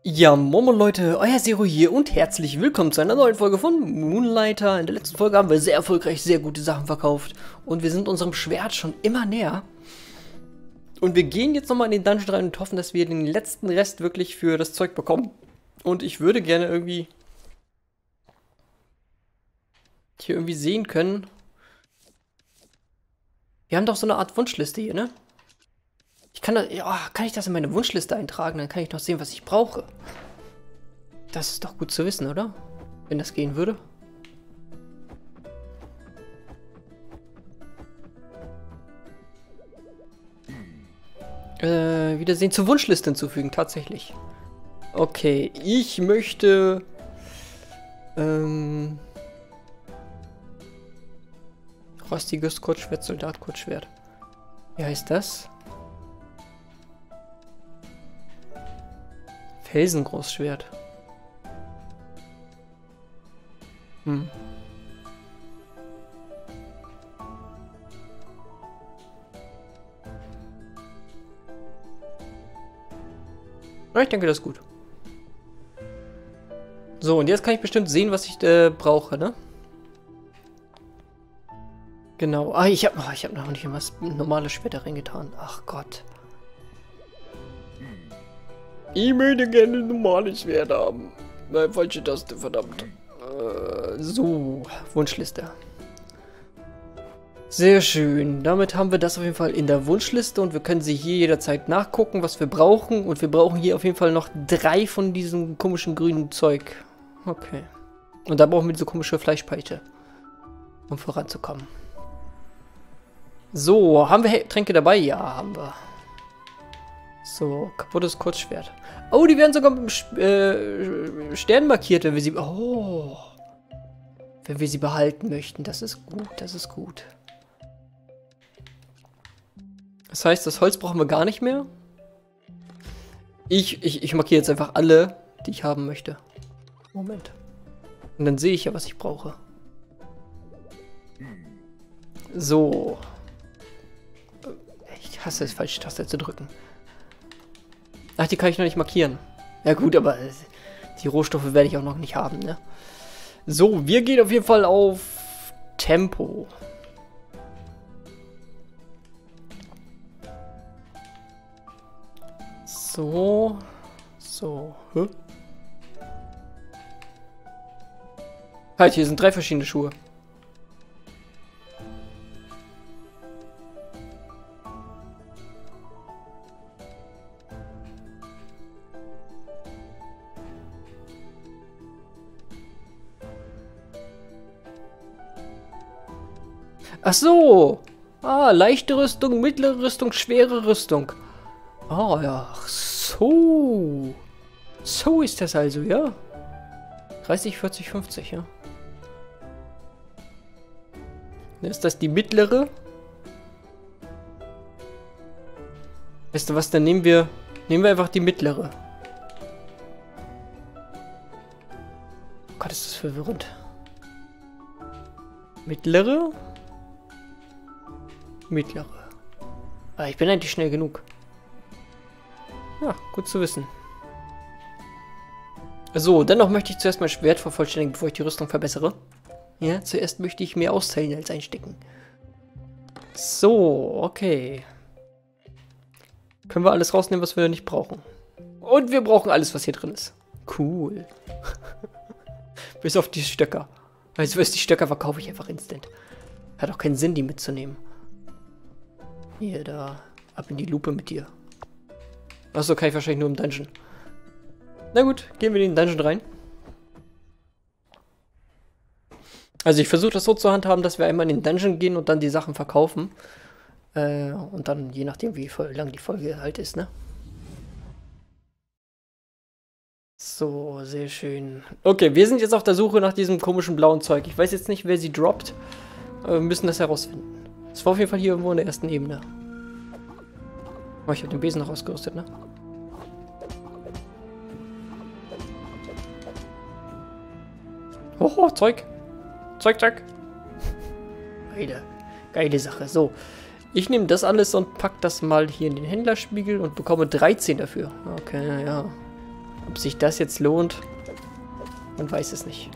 Ja, Momo Leute, euer Zero hier und herzlich willkommen zu einer neuen Folge von Moonlighter. In der letzten Folge haben wir sehr erfolgreich sehr gute Sachen verkauft und wir sind unserem Schwert schon immer näher. Und wir gehen jetzt nochmal in den Dungeon rein und hoffen, dass wir den letzten Rest wirklich für das Zeug bekommen. Und ich würde gerne irgendwie hier irgendwie sehen können. Wir haben doch so eine Art Wunschliste hier, ne? Kann ich das in meine Wunschliste eintragen? Dann kann ich noch sehen, was ich brauche. Das ist doch gut zu wissen, oder? Wenn das gehen würde. Wiedersehen zur Wunschliste hinzufügen, tatsächlich. Okay, ich möchte... rostiges Kurzschwert, Soldat-Kurzschwert. Wie heißt das? Felsengroßschwert. Ja, ich denke, das ist gut. So, und jetzt kann ich bestimmt sehen, was ich brauche, ne? Genau. Ah, ich hab noch nicht in was normales Schwert reingetan. Ach Gott. Ich möchte gerne ein normales Schwert haben. Nein, falsche Taste, verdammt. So, Wunschliste. Sehr schön. Damit haben wir das auf jeden Fall in der Wunschliste und wir können sie hier jederzeit nachgucken, was wir brauchen. Und wir brauchen hier auf jeden Fall noch 3 von diesem komischen grünen Zeug. Okay. Und da brauchen wir diese komische Fleischpeitsche, um voranzukommen. So, haben wir Tränke dabei? Ja, haben wir. So, kaputtes Kurzschwert. Oh, die werden sogar mit dem Stern markiert, wenn wir sie... Oh. Wenn wir sie behalten möchten. Das ist gut, das ist gut. Das heißt, das Holz brauchen wir gar nicht mehr. Ich markiere jetzt einfach alle, die ich haben möchte. Moment. Und dann sehe ich ja, was ich brauche. So. Ich hasse es, falsche Taste zu drücken. Ach, die kann ich noch nicht markieren. Ja gut, aber die Rohstoffe werde ich auch noch nicht haben, ne? So, wir gehen auf jeden Fall auf Tempo. So. So. Hä? Halt, hier sind 3 verschiedene Schuhe. Ach so. Ah, leichte Rüstung, mittlere Rüstung, schwere Rüstung. Ah, ja. Ach so. So ist das also, ja? 30, 40, 50, ja. Ist das die mittlere? Weißt du was, dann nehmen wir einfach die mittlere. Oh Gott, ist das verwirrend. Mittlere? Mittlere. Ah, ich bin eigentlich schnell genug. Ja, gut zu wissen. So, dennoch möchte ich zuerst mein Schwert vervollständigen, bevor ich die Rüstung verbessere. Ja, zuerst möchte ich mehr austeilen als einstecken. So, okay. Können wir alles rausnehmen, was wir nicht brauchen. Und wir brauchen alles, was hier drin ist. Cool. Bis auf die Stöcker. Also, die Stöcker verkaufe ich einfach instant. Hat auch keinen Sinn, die mitzunehmen. Hier, da. Ab in die Lupe mit dir. Achso, kann ich wahrscheinlich nur im Dungeon. Na gut, gehen wir in den Dungeon rein. Also ich versuche das so zu handhaben, dass wir einmal in den Dungeon gehen und dann die Sachen verkaufen. Und dann, je nachdem, wie lang die Folge halt ist, ne? So, sehr schön. Okay, wir sind jetzt auf der Suche nach diesem komischen blauen Zeug. Ich weiß jetzt nicht, wer sie droppt. Aber wir müssen das herausfinden. Es war auf jeden Fall hier irgendwo in der ersten Ebene. Oh, ich habe den Besen noch ausgerüstet, ne? Oh, Zeug. Zeug. Geile Sache. So, ich nehme das alles und pack das mal hier in den Händlerspiegel und bekomme 13 dafür. Okay, ja. Ob sich das jetzt lohnt, man weiß es nicht.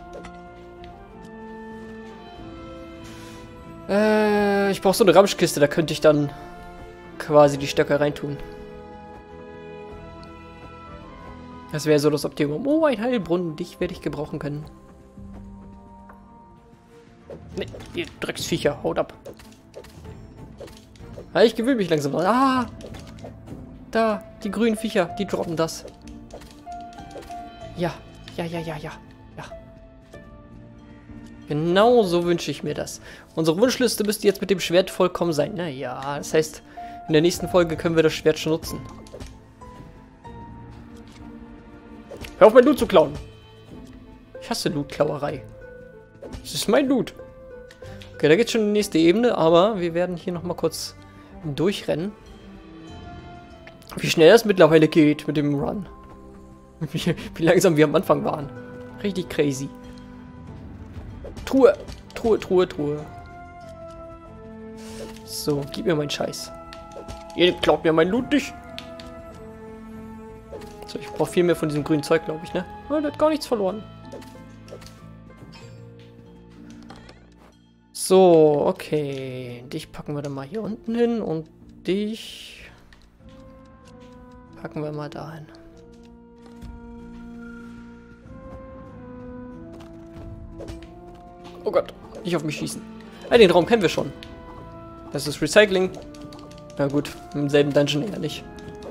Ich brauche so eine Ramschkiste, da könnte ich dann quasi die Stöcke reintun. Das wäre so das Optimum. Oh, ein Heilbrunnen, dich werde ich gebrauchen können. Ne, ihr Drecksviecher, haut ab. Ja, ich gewöhne mich langsam. Ah! Da, die grünen Viecher, die droppen das. Ja, ja. Genau so wünsche ich mir das. Unsere Wunschliste müsste jetzt mit dem Schwert vollkommen sein. Naja, das heißt, in der nächsten Folge können wir das Schwert schon nutzen. Hör auf, mein Loot zu klauen. Ich hasse Loot-Klauerei. Das ist mein Loot. Okay, da geht's schon in die nächste Ebene, aber wir werden hier nochmal kurz durchrennen. Wie schnell das mittlerweile geht mit dem Run. Wie langsam wir am Anfang waren. Richtig crazy. Truhe. So, gib mir meinen Scheiß. Ihr klaut mir mein Loot nicht. So, ich brauche viel mehr von diesem grünen Zeug, glaube ich, ne? Oh, der hat gar nichts verloren. So, okay. Dich packen wir dann mal hier unten hin und dich packen wir mal dahin. Oh Gott, nicht auf mich schießen. Ah, den Raum kennen wir schon. Das ist Recycling. Na gut, im selben Dungeon eher nicht.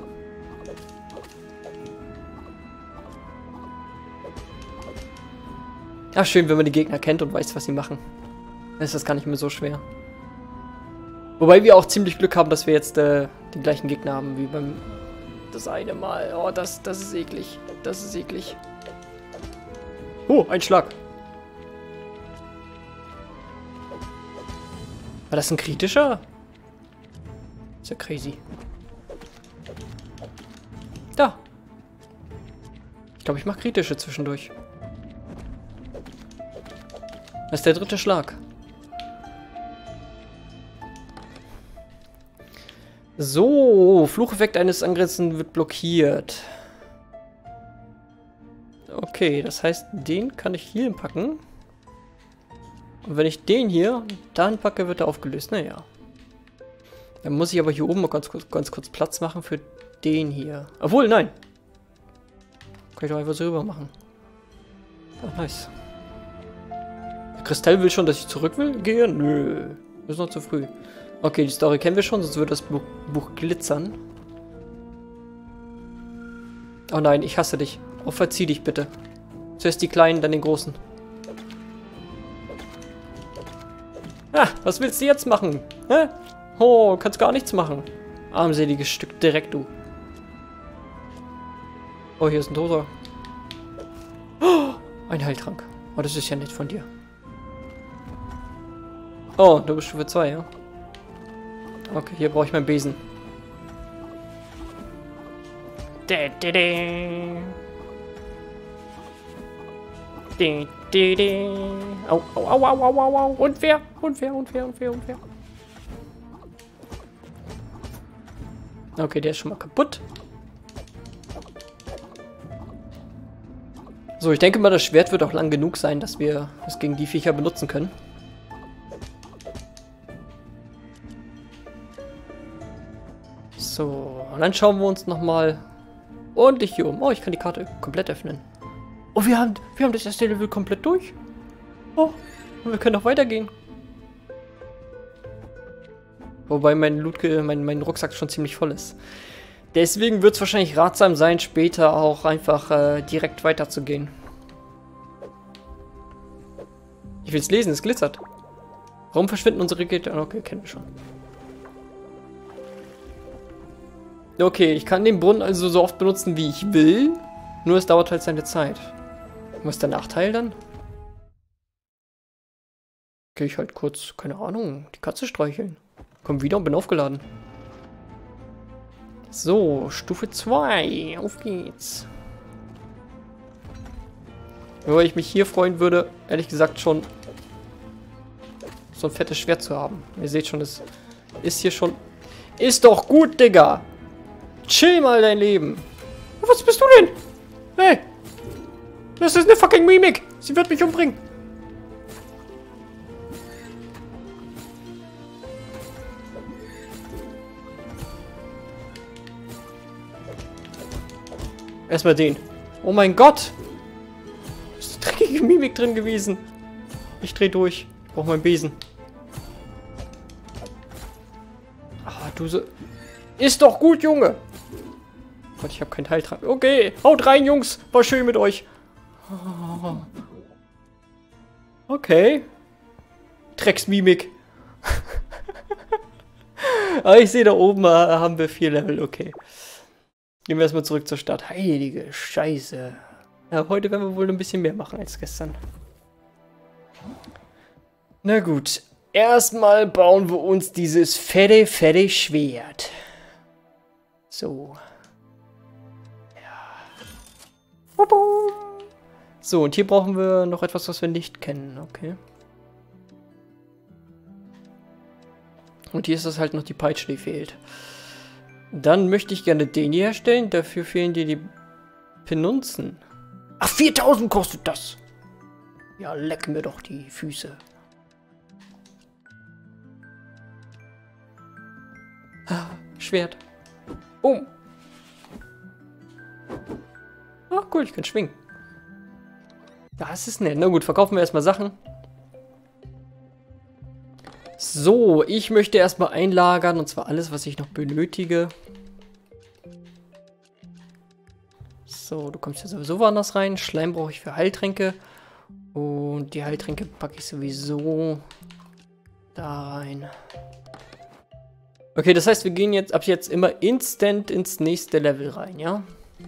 Ach, schön, wenn man die Gegner kennt und weiß, was sie machen. Dann ist das gar nicht mehr so schwer. Wobei wir auch ziemlich Glück haben, dass wir jetzt die gleichen Gegner haben wie beim das eine Mal. Oh, das ist eklig. Das ist eklig. Oh, ein Schlag. War das ein kritischer? Ist ja crazy. Da. Ich glaube, ich mache kritische zwischendurch. Das ist der dritte Schlag. So, Flucheffekt eines Angrenzenden wird blockiert. Okay, das heißt, den kann ich hier hinpacken. Und wenn ich den hier dann packe, wird er aufgelöst. Naja. Dann muss ich aber hier oben mal ganz kurz Platz machen für den hier. Obwohl, nein. Kann ich doch einfach so rüber machen. Ah, nice. Der Kristall will schon, dass ich zurück will? Gehe? Nö. Ist noch zu früh. Okay, die Story kennen wir schon, sonst würde das Buch glitzern. Oh nein, ich hasse dich. Oh, verzieh dich bitte. Zuerst die Kleinen, dann den Großen. Ah, was willst du jetzt machen? Hä? Oh, kannst gar nichts machen. Armseliges Stück direkt, du. Oh, hier ist ein Toter. Oh, ein Heiltrank. Oh, das ist ja nett von dir. Oh, du bist Stufe 2, ja? Okay, hier brauche ich meinen Besen. Au, au, au, au, au, au, au. Unfair. Okay, der ist schon mal kaputt. So, ich denke mal, das Schwert wird auch lang genug sein, dass wir es gegen die Viecher benutzen können. So, und dann schauen wir uns nochmal ordentlich hier um. Oh, ich kann die Karte komplett öffnen. Oh, wir haben das erste Level komplett durch. Oh, und wir können noch weitergehen. Wobei mein Rucksack schon ziemlich voll ist. Deswegen wird es wahrscheinlich ratsam sein, später auch einfach direkt weiterzugehen. Ich will es lesen, es glitzert. Warum verschwinden unsere Gitter? Okay, kennen wir schon. Okay, ich kann den Brunnen also so oft benutzen, wie ich will. Nur es dauert halt seine Zeit. Was ist der Nachteil dann? Gehe ich halt kurz, keine Ahnung, die Katze streicheln. Komm wieder und bin aufgeladen. So, Stufe 2. Auf geht's. Wobei ich mich hier freuen würde, ehrlich gesagt schon so ein fettes Schwert zu haben. Ihr seht schon, es ist hier schon... Ist doch gut, Digga! Chill mal dein Leben. Was bist du denn? Das ist eine fucking Mimik. Sie wird mich umbringen. Erstmal den. Oh mein Gott. Da ist eine dreckige Mimik drin gewesen. Ich dreh durch. Ich brauche meinen Besen. Ah, du so... Ist doch gut, Junge. Gott, ich habe keinen Heiltrank. Okay, haut rein, Jungs. War schön mit euch. Okay. Drecksmimik. Aber ich sehe da oben, haben wir 4 Level. Okay. Gehen wir erstmal zurück zur Stadt. Heilige Scheiße. Ja, heute werden wir wohl ein bisschen mehr machen als gestern. Na gut. Erstmal bauen wir uns dieses fette Schwert. So. Ja. So, und hier brauchen wir noch etwas, was wir nicht kennen. Okay. Und hier ist das halt noch die Peitsche, die fehlt. Dann möchte ich gerne den hier herstellen. Dafür fehlen dir die Penunzen. Ach, 4000 kostet das. Ja, leck mir doch die Füße. Schwert. Boom. Ach, cool, ich kann schwingen. Das ist nett. Na gut, verkaufen wir erstmal Sachen. So, ich möchte erstmal einlagern, und zwar alles, was ich noch benötige. So, du kommst ja sowieso woanders rein. Schleim brauche ich für Heiltränke. Und die Heiltränke packe ich sowieso da rein. Okay, das heißt, wir gehen jetzt ab jetzt immer instant ins nächste Level rein, ja?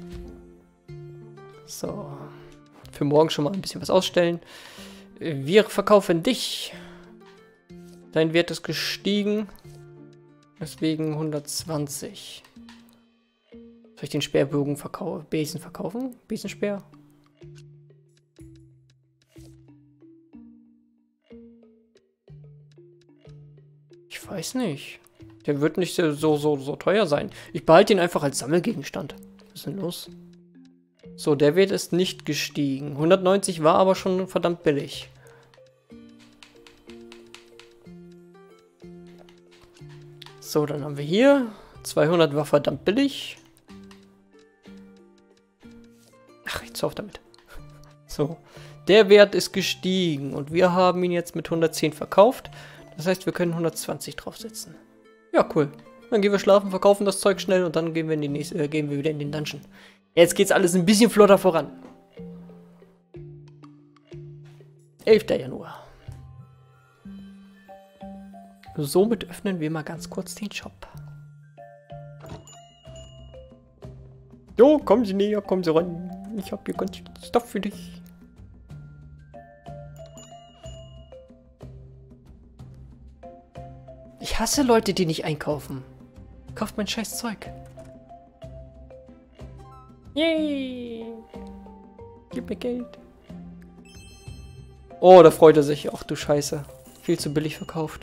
So. Für morgen schon mal ein bisschen was ausstellen. Wir verkaufen dich. Dein Wert ist gestiegen. Deswegen 120. Soll ich den Speerbogen Besen verkaufen? Besenspeer? Ich weiß nicht. Der wird nicht so teuer sein. Ich behalte ihn einfach als Sammelgegenstand. Was ist denn los? So, der Wert ist nicht gestiegen. 190 war aber schon verdammt billig. So, dann haben wir hier 200 war verdammt billig. Ach, ich zauf damit. So, der Wert ist gestiegen und wir haben ihn jetzt mit 110 verkauft. Das heißt, wir können 120 draufsetzen. Ja, cool. Dann gehen wir schlafen, verkaufen das Zeug schnell und dann gehen wir, gehen wir wieder in den Dungeon. Jetzt geht's alles ein bisschen flotter voran. 11. Januar. Somit öffnen wir mal ganz kurz den Shop. So, kommen Sie näher, kommen Sie ran. Ich habe hier ganz viel Stuff für dich. Ich hasse Leute, die nicht einkaufen. Kauft mein scheiß Zeug. Yay! Gib mir Geld. Oh, da freut er sich. Ach du Scheiße. Viel zu billig verkauft.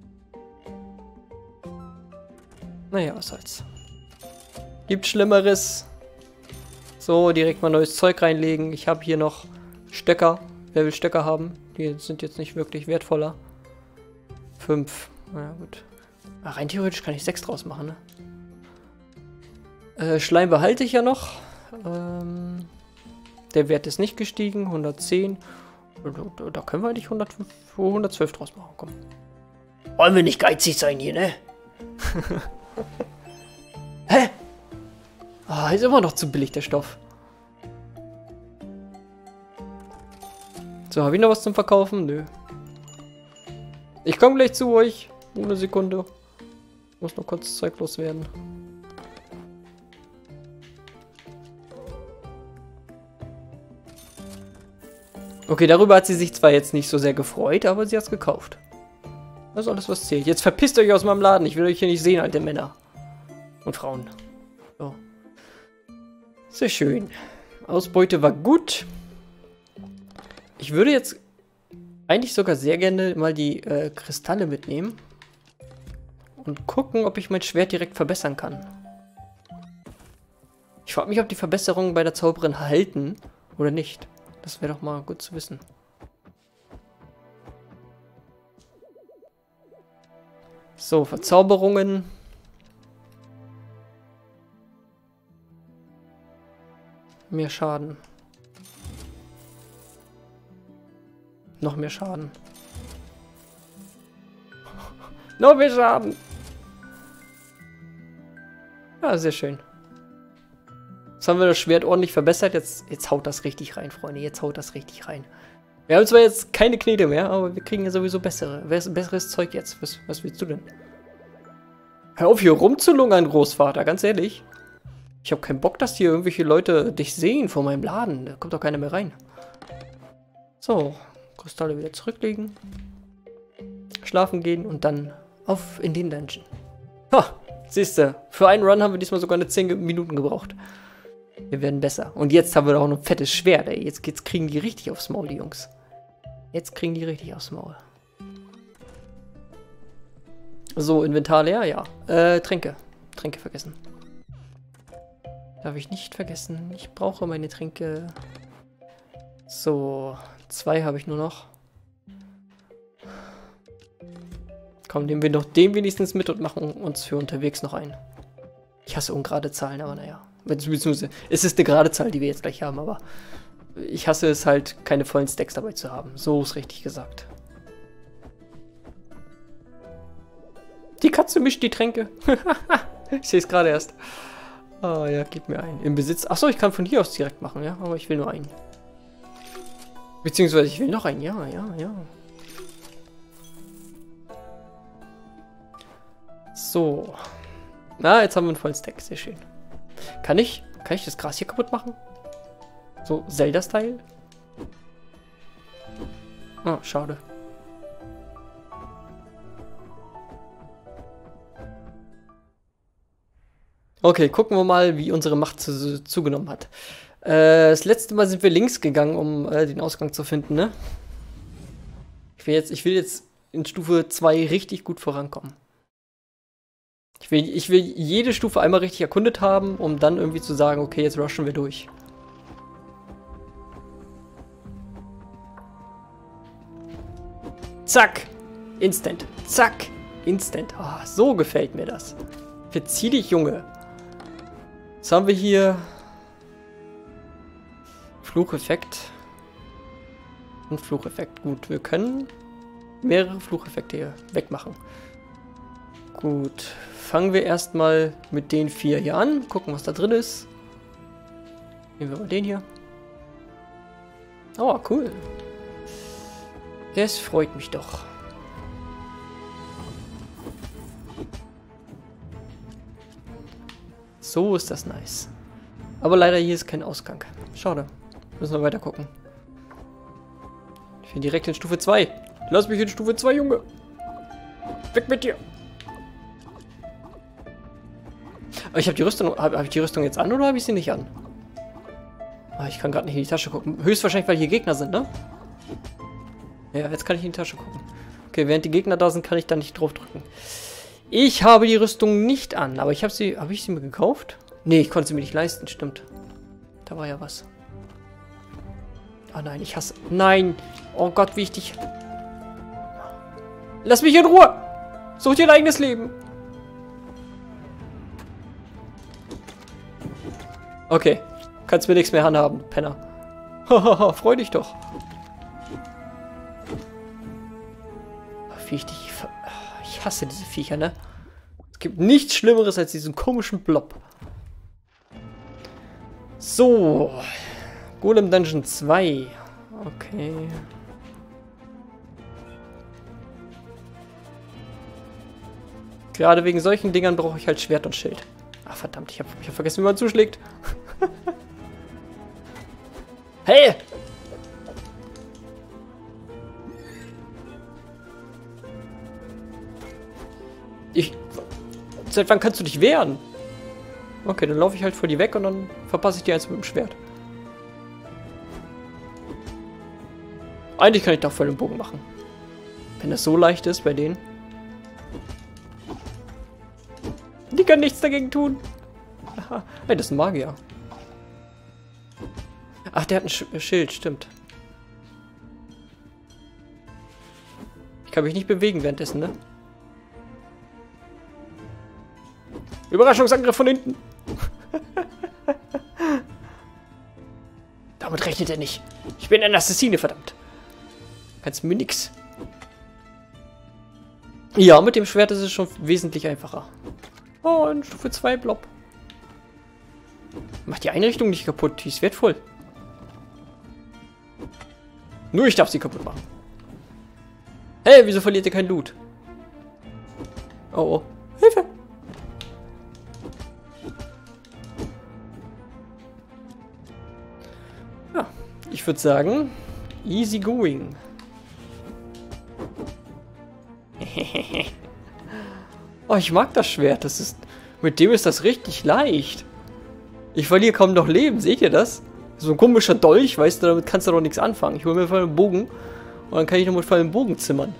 Naja, was soll's. Gibt Schlimmeres. So, direkt mal neues Zeug reinlegen. Ich habe hier noch Stöcker. Wer will Stöcker haben? Die sind jetzt nicht wirklich wertvoller. 5. Na gut. Rein theoretisch kann ich 6 draus machen, ne? Schleim behalte ich ja noch. Der Wert ist nicht gestiegen. 110. Da können wir eigentlich 112 draus machen. Komm. Wollen wir nicht geizig sein hier, ne? Hä? Ah, ist immer noch zu billig, der Stoff. So, habe ich noch was zum Verkaufen? Nö. Ich komme gleich zu euch. Eine Sekunde. Muss noch kurz Zeug loswerden. Okay, darüber hat sie sich zwar jetzt nicht so sehr gefreut, aber sie hat es gekauft. Das ist alles, was zählt. Jetzt verpisst euch aus meinem Laden. Ich will euch hier nicht sehen, alte Männer. Und Frauen. So. Sehr schön. Ausbeute war gut. Ich würde jetzt eigentlich sogar sehr gerne mal die Kristalle mitnehmen. Und gucken, ob ich mein Schwert direkt verbessern kann. Ich frage mich, ob die Verbesserungen bei der Zauberin halten oder nicht. Das wäre doch mal gut zu wissen. So, Verzauberungen. Mehr Schaden. Noch mehr Schaden. Noch mehr Schaden. Ja, sehr schön. Jetzt haben wir das Schwert ordentlich verbessert. Jetzt haut das richtig rein, Freunde. Jetzt haut das richtig rein. Wir haben zwar jetzt keine Knete mehr, aber wir kriegen ja sowieso besseres Zeug jetzt. Was willst du denn? Hör auf, hier rumzulungern, Großvater. Ganz ehrlich. Ich habe keinen Bock, dass hier irgendwelche Leute dich sehen vor meinem Laden. Da kommt doch keiner mehr rein. So. Kristalle wieder zurücklegen. Schlafen gehen und dann auf in den Dungeon. Ha! Siehste, für einen Run haben wir diesmal sogar eine 10 Minuten gebraucht. Wir werden besser. Und jetzt haben wir auch noch ein fettes Schwert, ey. Jetzt kriegen die richtig aufs Maul, die Jungs. Jetzt kriegen die richtig aufs Maul. So, Inventar leer, ja. Tränke. Tränke vergessen. Darf ich nicht vergessen. Ich brauche meine Tränke. So, 2 habe ich nur noch. Komm, nehmen wir noch den wenigstens mit und machen uns für unterwegs noch ein. Ich hasse ungerade Zahlen, aber naja. Beziehungsweise, es ist eine gerade Zahl, die wir jetzt gleich haben, aber ich hasse es halt, keine vollen Stacks dabei zu haben. So ist richtig gesagt. Die Katze mischt die Tränke. Ich sehe es gerade erst. Ah ja, gib mir einen. Im Besitz. Achso, ich kann von hier aus direkt machen, ja. Aber ich will nur einen. Beziehungsweise ich will noch einen. Ja. So. Na, jetzt haben wir einen vollen Stack. Sehr schön. Kann ich das Gras hier kaputt machen? So, Zelda-Style? Ah, schade. Okay, gucken wir mal, wie unsere Macht zugenommen hat. Das letzte Mal sind wir links gegangen, um den Ausgang zu finden, ne? Ich will jetzt in Stufe 2 richtig gut vorankommen. Ich will jede Stufe einmal richtig erkundet haben, um dann irgendwie zu sagen, okay, jetzt rushen wir durch. Zack! Instant. Zack! Instant. Oh, so gefällt mir das. Verzieh dich, Junge. Was haben wir hier? Flucheffekt. Und Flucheffekt. Gut, wir können mehrere Flucheffekte hier wegmachen. Gut. Fangen wir erstmal mit den 4 hier an. Gucken, was da drin ist. Nehmen wir mal den hier. Oh, cool. Das freut mich doch. So ist das nice. Aber leider hier ist kein Ausgang. Schade. Müssen wir weiter gucken. Ich bin direkt in Stufe 2. Lass mich in Stufe 2, Junge. Weg mit dir. Aber ich habe die Rüstung. Habe ich die Rüstung jetzt an oder habe ich sie nicht an? Ah, ich kann gerade nicht in die Tasche gucken. Höchstwahrscheinlich, weil hier Gegner sind, ne? Ja, jetzt kann ich in die Tasche gucken. Okay, während die Gegner da sind, kann ich da nicht drauf drücken. Ich habe die Rüstung nicht an, aber ich habe sie... Habe ich sie mir gekauft? Nee, ich konnte sie mir nicht leisten, stimmt. Da war ja was. Oh nein, ich hasse... Nein! Oh Gott, wie ich dich... Lass mich in Ruhe! Such dir dein eigenes Leben! Okay, kannst mir nichts mehr anhaben, Penner. Hahaha, freu dich doch. Wie ich dich... Ich hasse diese Viecher, ne? Es gibt nichts Schlimmeres als diesen komischen Blob. So. Golem Dungeon 2. Okay. Gerade wegen solchen Dingern brauche ich halt Schwert und Schild. Ach verdammt, ich hab vergessen, wie man zuschlägt. Hey! Seit wann kannst du dich wehren? Okay, dann laufe ich halt vor die weg und dann verpasse ich die eins mit dem Schwert. Eigentlich kann ich doch voll den Bogen machen. Wenn das so leicht ist bei denen. Die können nichts dagegen tun. Aha. Hey, das ist ein Magier. Ach, der hat ein Schild, stimmt. Ich kann mich nicht bewegen währenddessen, ne? Überraschungsangriff von hinten. Damit rechnet er nicht. Ich bin ein Assassine, verdammt. Kannst mir nix. Ja, mit dem Schwert ist es schon wesentlich einfacher. Oh, ein Stufe 2 Blob. Macht die Einrichtung nicht kaputt, die ist wertvoll. Nur ich darf sie kaputt machen. Hey, wieso verliert ihr kein Loot? Oh, oh. Hilfe! Ja, ich würde sagen, easy going. Oh, ich mag das Schwert. Das ist, mit dem ist das richtig leicht. Ich verliere kaum noch Leben. Seht ihr das? So ein komischer Dolch, weißt du, damit kannst du doch nichts anfangen. Ich hole mir voll einen Bogen und dann kann ich noch mit vollem Bogen zimmern.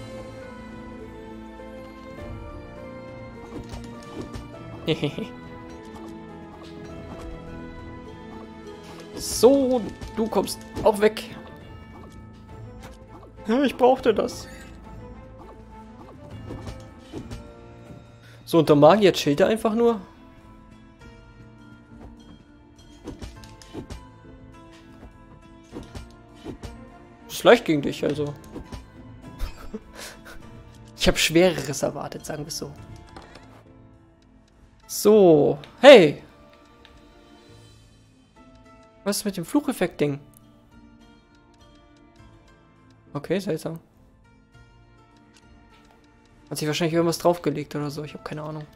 So, du kommst auch weg. Ja, ich brauchte das. So, und der Magier chillt er einfach nur. Ist leicht gegen dich, also. Ich habe Schwereres erwartet, sagen wir es so. So, hey! Was ist mit dem Flucheffekt-Ding? Okay, seltsam. Hat sich wahrscheinlich irgendwas draufgelegt oder so. Ich habe keine Ahnung.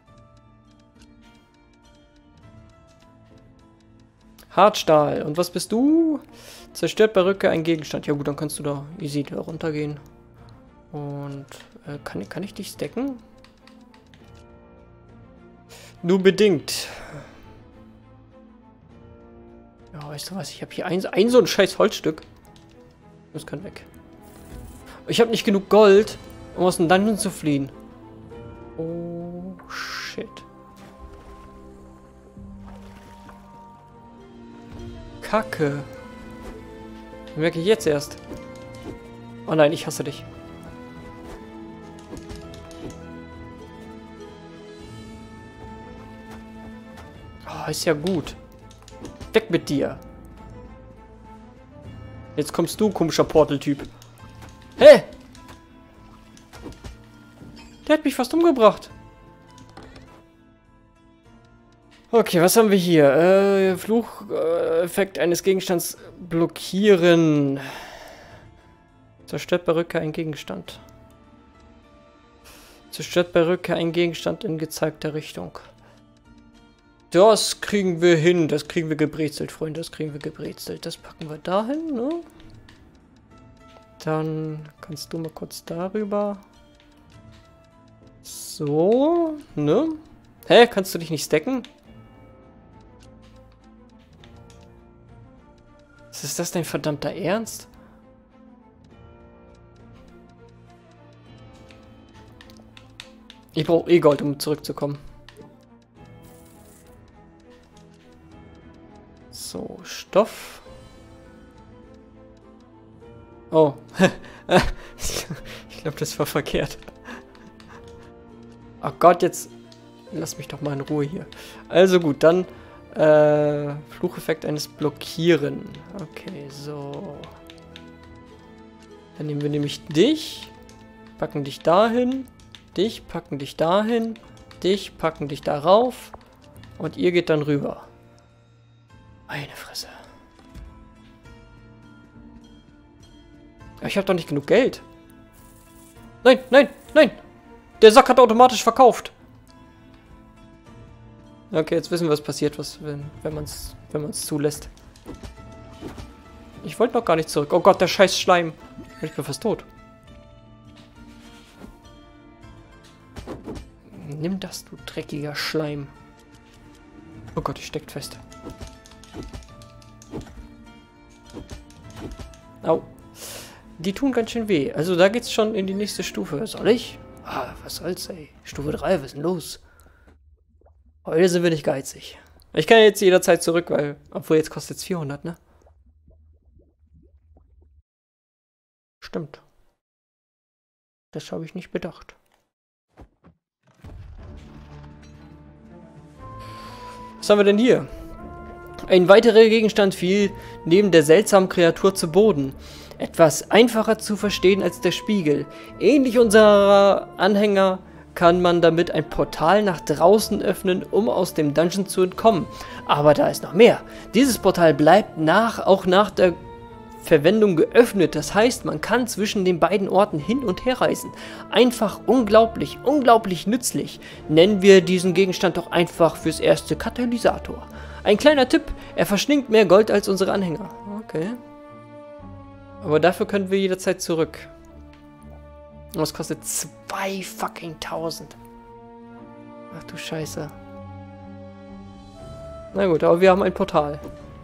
Hartstahl. Und was bist du? Zerstört bei Rückkehr ein Gegenstand. Ja gut, dann kannst du da easy da runtergehen. Und kann ich dich stacken? Nur bedingt. Ja, weißt du was? Ich habe hier ein so ein scheiß Holzstück. Das kann weg. Ich habe nicht genug Gold, um aus dem Dungeon zu fliehen. Oh, shit. Kacke. Merke ich jetzt erst. Oh nein, ich hasse dich. Oh, ist ja gut. Weg mit dir. Jetzt kommst du, komischer Portal-Typ. Hä? Der hat mich fast umgebracht. Okay, was haben wir hier? Flucheffekt eines Gegenstands blockieren. Zerstört bei Rückkehr ein Gegenstand. Zerstört bei Rückkehr ein Gegenstand in gezeigter Richtung. Das kriegen wir hin. Das kriegen wir gebrezelt, Freunde. Das kriegen wir gebrezelt. Das packen wir dahin, ne? Dann kannst du mal kurz darüber. So, ne? Hä? Kannst du dich nicht stacken? Ist das dein verdammter Ernst? Ich brauche eh Gold, um zurückzukommen. So, Stoff. Oh. Ich glaube, das war verkehrt. Oh Gott, jetzt lass mich doch mal in Ruhe hier. Also gut, dann Flucheffekt eines Blockieren. Okay, so. Dann nehmen wir nämlich dich, packen dich dahin, dich, packen dich dahin, dich, packen dich darauf und ihr geht dann rüber. Meine Fresse. Aber ich habe doch nicht genug Geld. Nein, nein, nein! Der Sack hat automatisch verkauft. Okay, jetzt wissen wir, was passiert, wenn man es zulässt. Ich wollte noch gar nicht zurück. Oh Gott, der scheiß Schleim. Ich bin fast tot. Nimm das, du dreckiger Schleim. Oh Gott, ich steckt fest. Au. Die tun ganz schön weh. Also da geht's schon in die nächste Stufe. Soll ich? Ah, was soll's, ey. Stufe 3, was ist denn los? Heute sind wir nicht geizig. Ich kann ja jetzt jederzeit zurück, weil... Obwohl, jetzt kostet es 400, ne? Stimmt. Das habe ich nicht bedacht. Was haben wir denn hier? Ein weiterer Gegenstand fiel neben der seltsamen Kreatur zu Boden. Etwas einfacher zu verstehen als der Spiegel. Ähnlich unserer Anhänger kann man damit ein Portal nach draußen öffnen, um aus dem Dungeon zu entkommen. Aber da ist noch mehr. Dieses Portal bleibt auch nach der Verwendung geöffnet. Das heißt, man kann zwischen den beiden Orten hin und her reisen. Einfach unglaublich, unglaublich nützlich. Nennen wir diesen Gegenstand doch einfach fürs erste Katalysator. Ein kleiner Tipp, er verschlingt mehr Gold als unsere Anhänger. Okay. Aber dafür können wir jederzeit zurück. Und das kostet 2 fucking 1000. Ach du Scheiße. Na gut, aber wir haben ein Portal.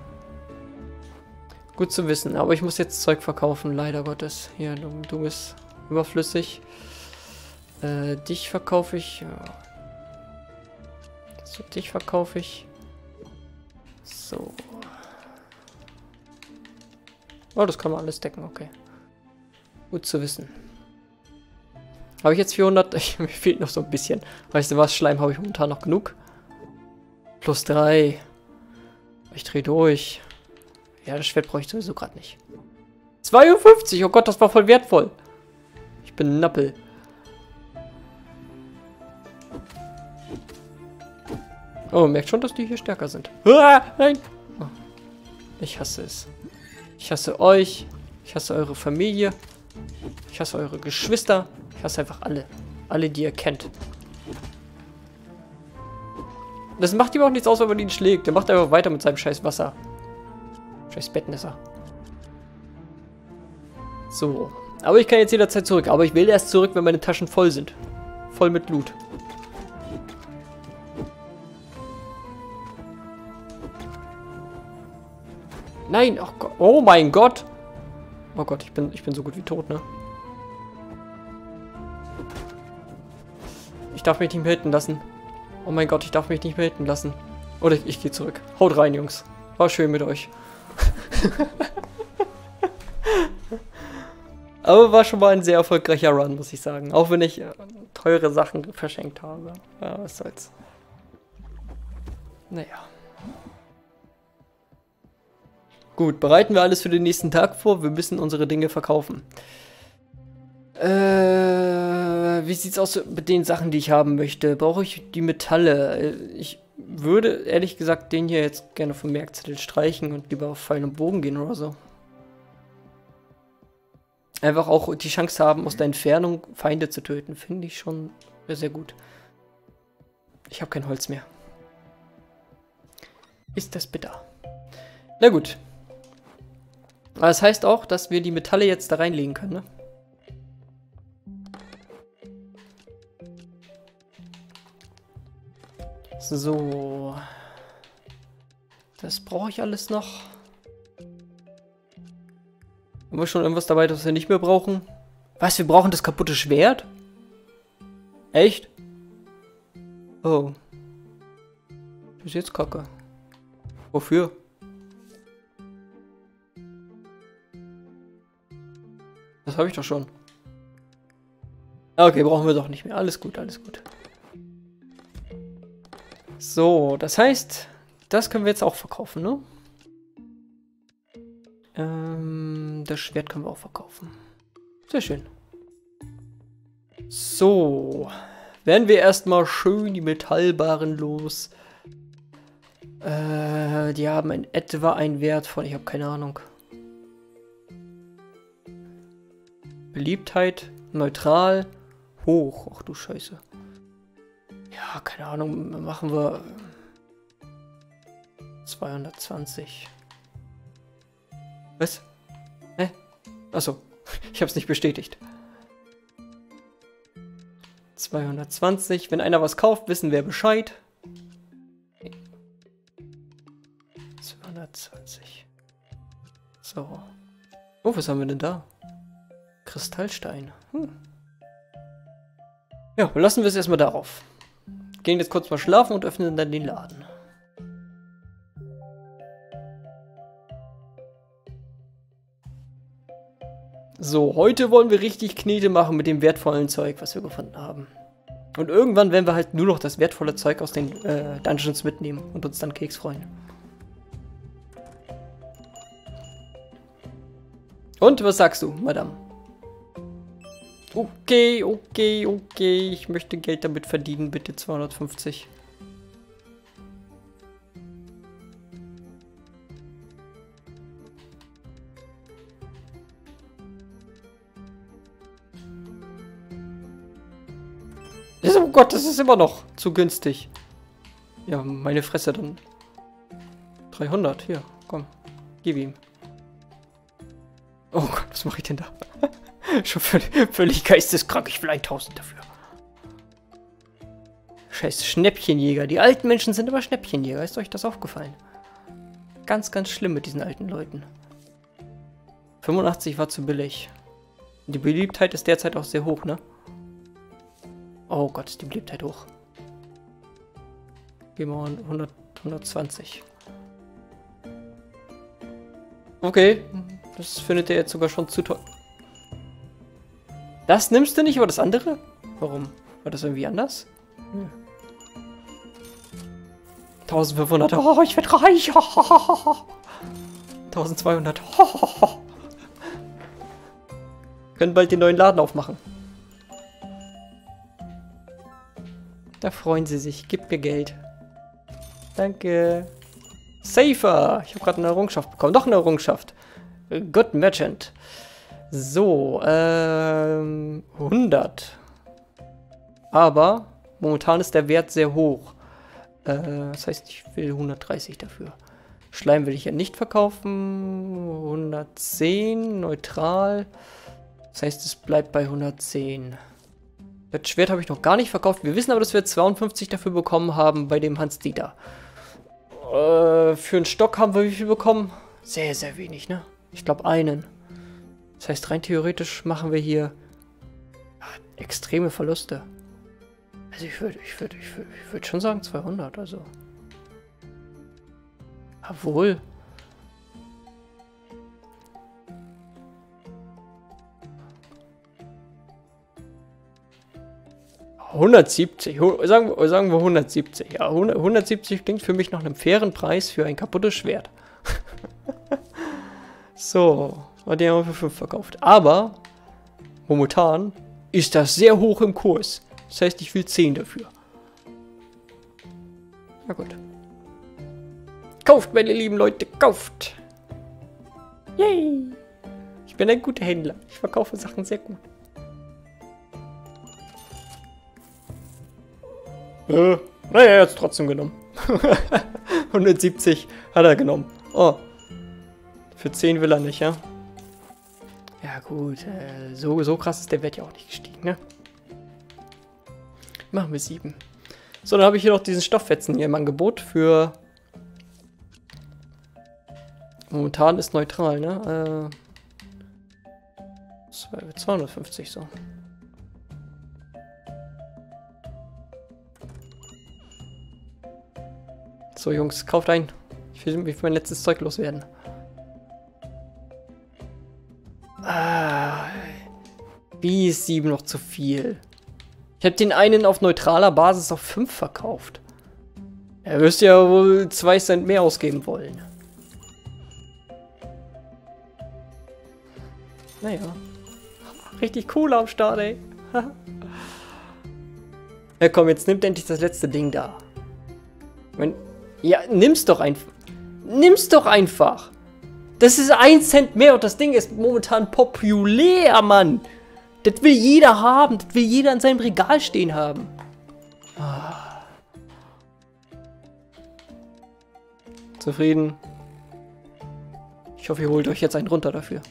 Gut zu wissen, aber ich muss jetzt Zeug verkaufen, leider Gottes. Hier, du bist überflüssig. Dich verkaufe ich. Ja. So, dich verkaufe ich. So. Oh, das kann man alles decken, okay. Gut zu wissen. Habe ich jetzt 400? Mir fehlt noch so ein bisschen. Weißt du was, Schleim habe ich momentan noch genug. Plus 3. Ich drehe durch. Ja, das Schwert brauche ich sowieso gerade nicht. 52! Oh Gott, das war voll wertvoll. Ich bin ein Nappel. Oh, merkt schon, dass die hier stärker sind. Ah, nein! Oh, ich hasse es. Ich hasse euch. Ich hasse eure Familie. Ich hasse eure Geschwister. Ich hasse einfach alle. Alle, die ihr kennt. Das macht ihm auch nichts aus, wenn man ihn schlägt. Der macht einfach weiter mit seinem scheiß Wasser. Scheiß Bettnässer. So. Aber ich kann jetzt jederzeit zurück. Aber ich will erst zurück, wenn meine Taschen voll sind. Voll mit Loot. Nein, oh Gott. Oh mein Gott. Oh Gott, ich bin so gut wie tot, ne? Ich darf mich nicht mehr hitten lassen. Oh mein Gott, ich darf mich nicht mehr hitten lassen. Oder ich gehe zurück. Haut rein, Jungs. War schön mit euch. Aber war schon mal ein sehr erfolgreicher Run, muss ich sagen. Auch wenn ich teure Sachen verschenkt habe. Ja, was soll's. Naja. Gut, bereiten wir alles für den nächsten Tag vor. Wir müssen unsere Dinge verkaufen. Wie sieht's aus mit den Sachen, die ich haben möchte? Brauche ich die Metalle? Ich würde, ehrlich gesagt, den hier jetzt gerne vom Merkzettel streichen und lieber auf Pfeil und Bogen gehen oder so. Einfach auch die Chance haben, aus der Entfernung Feinde zu töten. Finde ich schon sehr gut. Ich habe kein Holz mehr. Ist das bitter. Na gut. Aber das heißt auch, dass wir die Metalle jetzt da reinlegen können, ne? So. Das brauche ich alles noch. Haben wir schon irgendwas dabei, das wir nicht mehr brauchen? Was, wir brauchen das kaputte Schwert? Echt? Oh. Das ist jetzt kacke. Wofür? Das habe ich doch schon. Okay, brauchen wir doch nicht mehr. Alles gut, alles gut. So, das heißt, das können wir jetzt auch verkaufen, ne? Das Schwert können wir auch verkaufen. Sehr schön. So. Werden wir erstmal schön die Metallbarren los. Die haben in etwa einen Wert von, ich habe keine Ahnung. Beliebtheit, neutral, hoch. Ach du Scheiße. Ja, keine Ahnung, machen wir 220. Was? Hä? Achso, ich habe es nicht bestätigt. 220. Wenn einer was kauft, wissen wir Bescheid. 220. So. Oh, was haben wir denn da? Kristallstein. Ja, lassen wir es erstmal darauf. Gehen jetzt kurz mal schlafen und öffnen dann den Laden. So, heute wollen wir richtig Knete machen mit dem wertvollen Zeug, was wir gefunden haben. Und irgendwann werden wir halt nur noch das wertvolle Zeug aus den Dungeons mitnehmen und uns dann Keks freuen. Und was sagst du, Madame? Okay, okay, okay. Ich möchte Geld damit verdienen. Bitte 250. Oh Gott, das ist immer noch zu günstig. Ja, meine Fresse dann. 300, hier, komm. Gib ihm. Oh Gott, was mache ich denn da? Schon völlig geisteskrank. Ich will 1000 dafür. Scheiß Schnäppchenjäger. Die alten Menschen sind aber Schnäppchenjäger. Ist euch das aufgefallen? Ganz, ganz schlimm mit diesen alten Leuten. 85 war zu billig. Die Beliebtheit ist derzeit auch sehr hoch, ne? Oh Gott, ist die Beliebtheit hoch. Gehen wir 100, 120. Okay, das findet er jetzt sogar schon zu teuer. Das nimmst du nicht, aber das andere? Warum? War das irgendwie anders? Hm. 1500. Oh, ich werde reich. 1200. Können bald den neuen Laden aufmachen. Da freuen sie sich. Gib mir Geld. Danke. Safer. Ich habe gerade eine Errungenschaft bekommen. Noch eine Errungenschaft. Good Merchant. So, 100. Aber momentan ist der Wert sehr hoch. Das heißt, ich will 130 dafür. Schleim will ich ja nicht verkaufen. 110, neutral. Das heißt, es bleibt bei 110. Das Schwert habe ich noch gar nicht verkauft. Wir wissen aber, dass wir 52 dafür bekommen haben bei dem Hans-Dieter. Für einen Stock haben wir wie viel bekommen? Sehr, sehr wenig, ne? Ich glaube einen. Das heißt, rein theoretisch machen wir hier extreme Verluste. Also ich würde schon sagen 200, also. Obwohl. $170, sagen wir 170. Ja, 170 klingt für mich nach einem fairen Preis für ein kaputtes Schwert. So, und den haben wir für 5 verkauft. Aber momentan ist das sehr hoch im Kurs. Das heißt, ich will 10 dafür. Na gut. Kauft, meine lieben Leute, kauft! Yay! Ich bin ein guter Händler. Ich verkaufe Sachen sehr gut. Naja, er hat es trotzdem genommen. 170 hat er genommen. Oh. Für 10 will er nicht, ja? Ja gut, so krass ist der Wert ja auch nicht gestiegen, ne? Machen wir 7. So, dann habe ich hier noch diesen Stofffetzen hier im Angebot für... Momentan ist neutral, ne? 250 so. So, Jungs, kauft ein. Ich will mein letztes Zeug loswerden. Wie ist 7 noch zu viel? Ich habe den einen auf neutraler Basis auf 5 verkauft. Er wirst ja wohl 2 Cent mehr ausgeben wollen. Naja. Richtig cool am Start, ey. Ja komm, jetzt nimmt endlich das letzte Ding da. Ja, nimm's doch einfach. Nimm's doch einfach. Das ist 1 Cent mehr und das Ding ist momentan populär, Mann. Das will jeder haben. Das will jeder in seinem Regal stehen haben. Ah. Zufrieden? Ich hoffe, ihr holt euch jetzt einen runter dafür.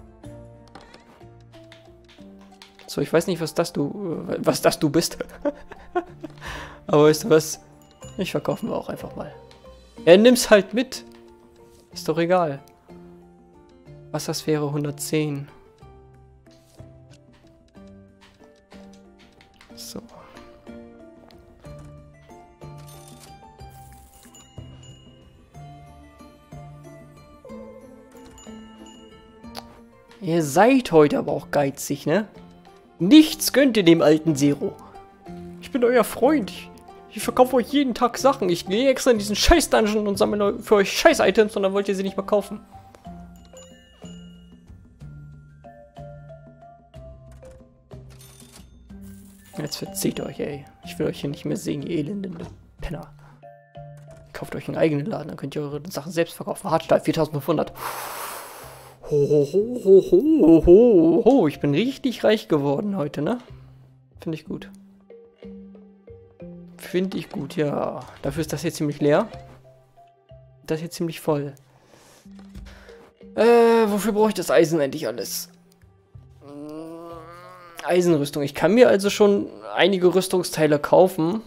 So, ich weiß nicht, was das du bist. Aber weißt du was? Ich verkaufe mir auch einfach mal. Er nimm's halt mit. Ist doch egal. Was das wäre, 110. So. Ihr seid heute aber auch geizig, ne? Nichts gönnt ihr dem alten Zero. Ich bin euer Freund. Ich verkaufe euch jeden Tag Sachen. Ich gehe extra in diesen Scheiß-Dungeon und sammle für euch Scheiß-Items und dann wollt ihr sie nicht mehr kaufen. Jetzt verzieht euch, ey. Ich will euch hier nicht mehr sehen, ihr elenden Penner. Kauft euch einen eigenen Laden, dann könnt ihr eure Sachen selbst verkaufen. Hartstahl 4500. Ho, ho, ho, ho, ho, ho, ho. Ich bin richtig reich geworden heute, ne? Finde ich gut. Finde ich gut, ja. Dafür ist das hier ziemlich leer. Das hier ziemlich voll. Wofür brauche ich das Eisen eigentlich alles? Eisenrüstung. Ich kann mir also schon einige Rüstungsteile kaufen.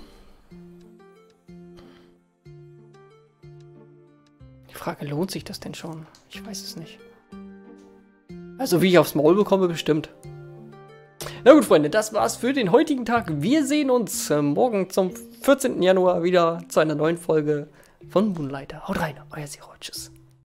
Die Frage, lohnt sich das denn schon? Ich weiß es nicht. Also wie ich aufs Maul bekomme, bestimmt. Na gut, Freunde, das war's für den heutigen Tag. Wir sehen uns morgen zum 14. Januar wieder zu einer neuen Folge von Moonlighter. Haut rein, euer Zero. Tschüss.